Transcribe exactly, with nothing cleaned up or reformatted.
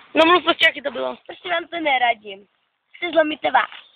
No mluv prostě, jaký to bylo. Prostě vám to neradím. Chci zlomíte vás.